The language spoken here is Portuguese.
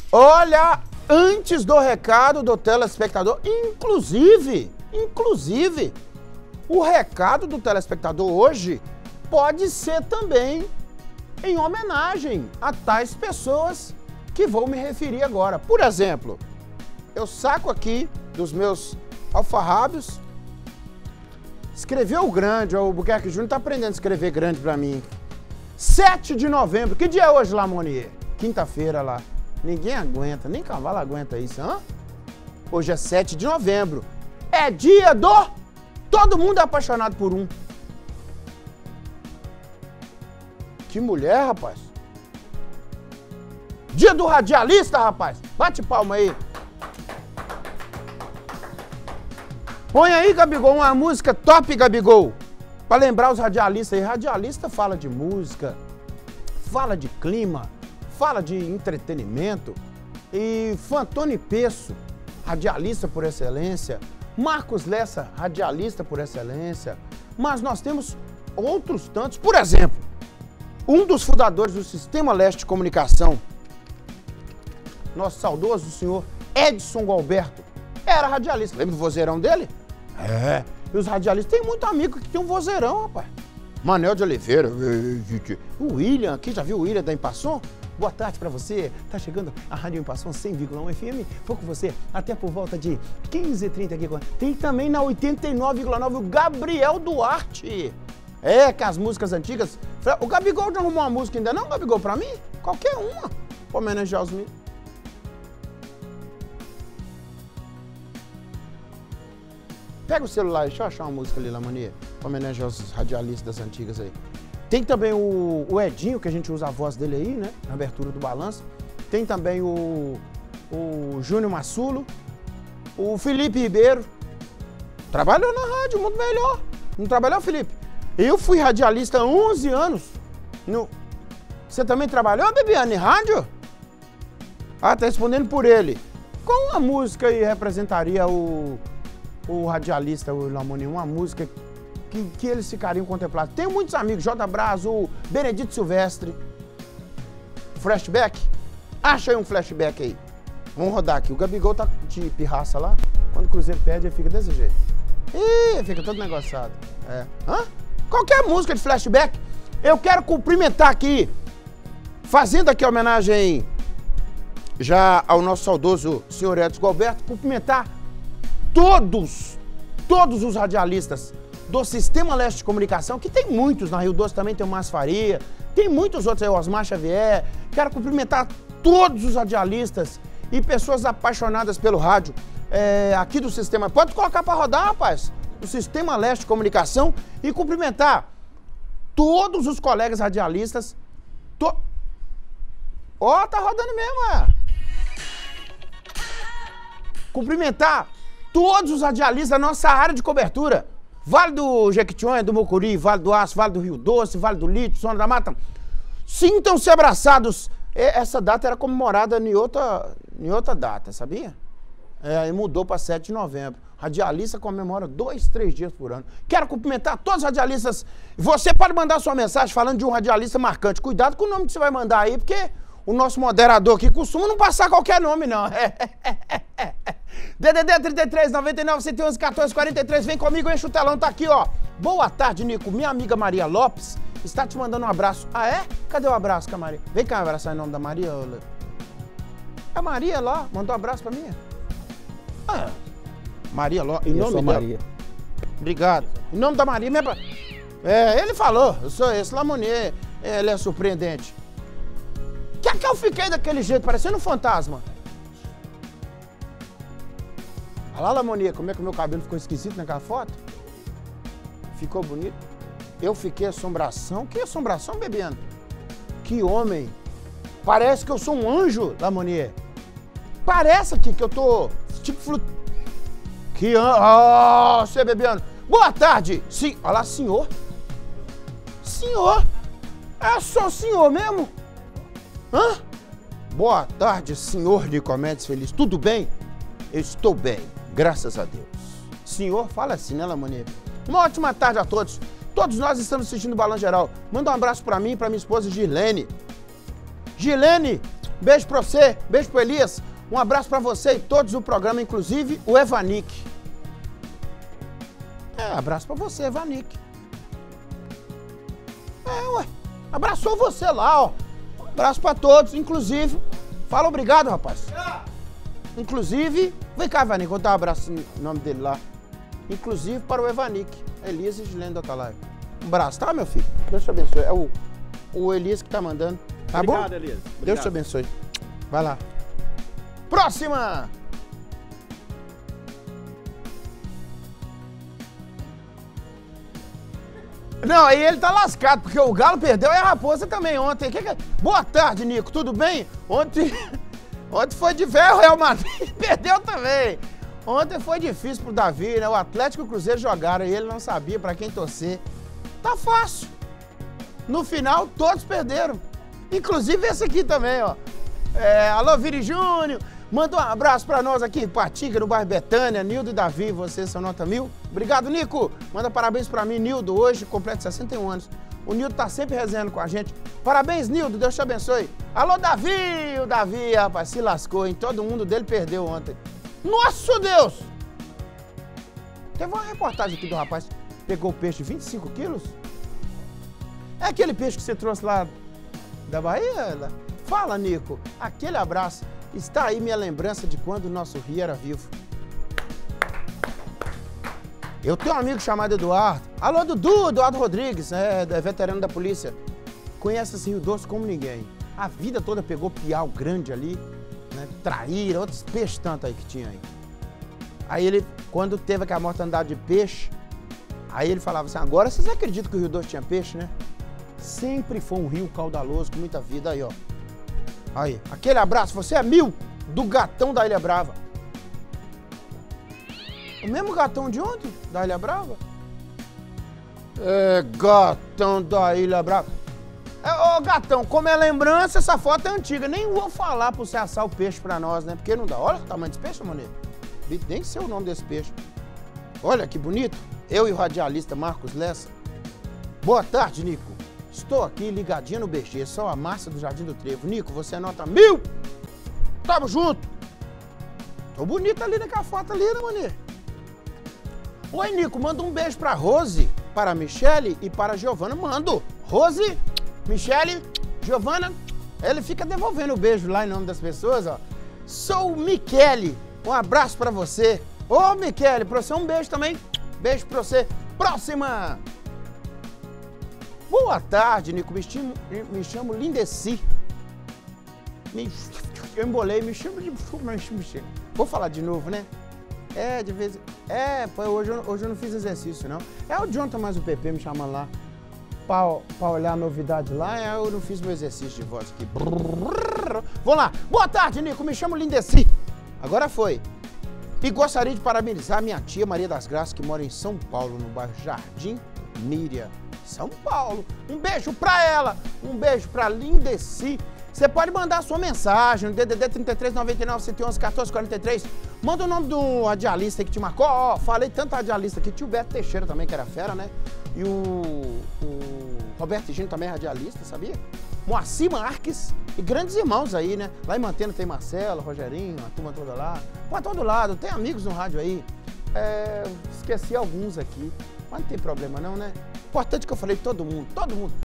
Olha, antes do recado do telespectador, inclusive, o recado do telespectador hoje pode ser também em homenagem a tais pessoas que vou me referir agora. Por exemplo, eu saco aqui dos meus alfarrábios, escreveu grande, o Buquerque Júnior tá aprendendo a escrever grande pra mim. 7 de novembro, que dia é hoje, Lamonier? Quinta-feira lá. Ninguém aguenta, nem cavalo aguenta isso, hã? Hoje é 7 de novembro. É dia do... Todo mundo é apaixonado por um. Que mulher, rapaz. Dia do radialista, rapaz. Bate palma aí. Põe aí, Gabigol, uma música top, Gabigol. Pra lembrar os radialistas aí. Radialista fala de música, fala de clima, fala de entretenimento. E Fantoni Peço, radialista por excelência. Marcos Lessa, radialista por excelência. Mas nós temos outros tantos. Por exemplo, um dos fundadores do Sistema Leste de Comunicação, nosso saudoso senhor Edson Galberto, era radialista. Lembra do vozeirão dele? É. E os radialistas têm muito amigo que tem um vozeirão, rapaz. Manel de Oliveira, o William aqui, já viu o William da Impasson? Boa tarde pra você, tá chegando a Rádio Impasson 100,1 FM, vou com você até por volta de 15h30 aqui. Tem também na 89,9 o Gabriel Duarte. É, que as músicas antigas... O Gabigol já arrumou uma música ainda não, Gabigol, pra mim? Qualquer uma, pra homenagear os meninos. Pega o celular, deixa eu achar uma música ali, Lamonier, pra homenagear os radialistas antigas aí. Tem também o Edinho, que a gente usa a voz dele aí, né? Na abertura do balanço. Tem também o Júnior Massulo, o Felipe Ribeiro. Trabalhou na rádio, muito melhor. Não trabalhou, Felipe? Eu fui radialista há 11 anos. Você também trabalhou, Bebiane, em rádio? Ah, tá respondendo por ele. Qual a música aí representaria o radialista, o Lamonier? Uma música que eles ficariam contemplados. Tenho muitos amigos, J. Braz, o Benedito Silvestre. Flashback? Acha aí um flashback aí. Vamos rodar aqui. O Gabigol tá de pirraça lá. Quando o Cruzeiro perde, ele fica desse jeito. Ih, fica todo negociado. É. Hã? Qualquer música de flashback. Eu quero cumprimentar aqui, fazendo aqui a homenagem já ao nosso saudoso senhor Edson Galberto, cumprimentar todos os radialistas do Sistema Leste de Comunicação, que tem muitos, na Rio Doce também tem o Márcio Faria, tem muitos outros aí, o Osmar Xavier. Quero cumprimentar todos os radialistas e pessoas apaixonadas pelo rádio aqui do Sistema. Pode colocar para rodar, rapaz, do Sistema Leste de Comunicação, e cumprimentar todos os colegas radialistas. Ó, tá rodando mesmo, Cumprimentar todos os radialistas da nossa área de cobertura. Vale do Jequitinhonha, do Mucuri, Vale do Aço, Vale do Rio Doce, Vale do Lítio, Zona da Mata. Sintam-se abraçados. Essa data era comemorada em outra data, sabia? E mudou para 7 de novembro. Radialista comemora 2, 3 dias por ano. Quero cumprimentar todos os radialistas. Você pode mandar sua mensagem falando de um radialista marcante. Cuidado com o nome que você vai mandar aí, porque o nosso moderador aqui costuma não passar qualquer nome, não. DDD 33 99 111 14 43, vem comigo, enche o telão, tá aqui, ó. Boa tarde, Nico. Minha amiga Maria Lopes está te mandando um abraço. Ah, é? Cadê o abraço com a Maria? Vem cá abraçar em nome da Maria. A Maria lá mandou um abraço pra mim. Ah, Maria Lopes. Em nome dela. Maria. Obrigado. Em nome da Maria, minha... ele falou, eu sou esse Lamonier, ele é surpreendente. Que eu fiquei daquele jeito, parecendo um fantasma. Olha lá, Lamonier, como é que o meu cabelo ficou esquisito naquela foto? Ficou bonito? Eu fiquei assombração. Que assombração, Bebiano? Que homem. Parece que eu sou um anjo, Lamonier. Parece aqui que eu tô tipo flutuando. Que anjo. Você, Bebiano. Boa tarde. Sim. Olha lá, senhor. Senhor. É só senhor mesmo? Hã? Boa tarde, senhor Nicomedes Feliz. Tudo bem? Eu estou bem. Graças a Deus. Senhor, fala assim, né, Lamonier? Uma ótima tarde a todos. Todos nós estamos assistindo o Balanço Geral. Manda um abraço pra mim e pra minha esposa Girlene. Girlene, Beijo pra você, beijo pro Elias. Um abraço pra você e todos do programa, inclusive o Evanique. Abraço pra você, Evanique. Ué. Abraçou você lá, ó. Um abraço pra todos, inclusive. Fala obrigado, rapaz. Inclusive, vem cá, Evanique, vou dar um abraço no nome dele lá. Inclusive para o Evanique, Elias e Gilene da Atalaia. Um abraço, tá, meu filho? Deus te abençoe. É o Elias que tá mandando. Tá bom? Obrigado, Elias. Obrigado. Deus te abençoe. Vai lá. Próxima! Não, aí ele tá lascado, porque o Galo perdeu e a Raposa também ontem. Boa tarde, Nico, tudo bem? Ontem foi de ferro, o Real Madrid perdeu também. Ontem foi difícil pro Davi, né? O Atlético e o Cruzeiro jogaram e ele não sabia pra quem torcer. Tá fácil. No final, todos perderam. Inclusive esse aqui também, ó. Alô, Viri Júnior. Manda um abraço pra nós aqui, Patica, no bairro Betânia. Nildo e Davi, vocês são nota 1000. Obrigado, Nico. Manda parabéns pra mim, Nildo. Hoje, completo 61 anos. O Nildo tá sempre resenhando com a gente. Parabéns, Nildo. Deus te abençoe. Alô, Davi. O Davi, rapaz, se lascou, hein? Todo mundo dele perdeu ontem. Nossa, Deus! Teve uma reportagem aqui do rapaz que pegou o peixe de 25 quilos. É aquele peixe que você trouxe lá da Bahia? Fala, Nico. Aquele abraço. Está aí minha lembrança de quando o nosso rio era vivo. Eu tenho um amigo chamado Eduardo. Alô, Dudu, Eduardo Rodrigues, é veterano da polícia. Conhece esse Rio Doce como ninguém. A vida toda pegou piau grande ali, né? Traíra, outros peixes tanto aí que tinha aí. Aí ele, quando teve aquela mortandade de peixe, aí ele falava assim, agora vocês acreditam que o Rio Doce tinha peixe, né? Sempre foi um rio caudaloso, com muita vida aí, ó. Aí, aquele abraço, você é 1000 do gatão da Ilha Brava. O mesmo gatão de ontem, da Ilha Brava? Gatão da Ilha Brava. Ô, gatão, como é lembrança, essa foto é antiga. Nem vou falar pra você assar o peixe pra nós, né? Porque não dá. Olha o tamanho desse peixe, maneiro. Nem sei o nome desse peixe. Olha que bonito. Eu e o radialista Marcos Lessa. Boa tarde, Nico. Estou aqui ligadinho no BG, sou a Márcia do Jardim do Trevo. Nico, você é nota 1000? Tamo junto. Tô bonito ali naquela foto ali, né, mané? Oi, Nico, manda um beijo pra Rose, para a Michele e para a Giovana. Mando. Rose, Michele, Giovana. Ele fica devolvendo o beijo lá em nome das pessoas, ó. Sou o Michele. Um abraço pra você. Ô, Michele, pra você um beijo também. Beijo pra você. Próxima. Boa tarde, Nico. Me chamo Lindeci. Eu embolei, me chamo de... Vou falar de novo, né? De vez... hoje eu não fiz exercício, não. É o Jonathan mais o PP me chamando lá pra olhar a novidade lá. Eu não fiz meu exercício de voz aqui. Vamos lá. Boa tarde, Nico. Me chamo Lindeci. Agora foi. E gostaria de parabenizar minha tia Maria das Graças, que mora em São Paulo, no bairro Jardim Míria. São Paulo. Um beijo pra ela. Um beijo pra Lindeci. Você pode mandar sua mensagem no DDD 33 99 111 14 43. Manda o nome do radialista aí que te marcou. Ó, falei tanto radialista aqui. Tio Beto Teixeira também, que era fera, né? E o Roberto Gino também é radialista, sabia? Moacir Marques e grandes irmãos aí, né? Lá em Mantena tem Marcelo, Rogerinho, a turma toda lá. Pra todo lado, tem amigos no rádio aí. Esqueci alguns aqui, mas não tem problema não, né? Importante que eu falei todo mundo,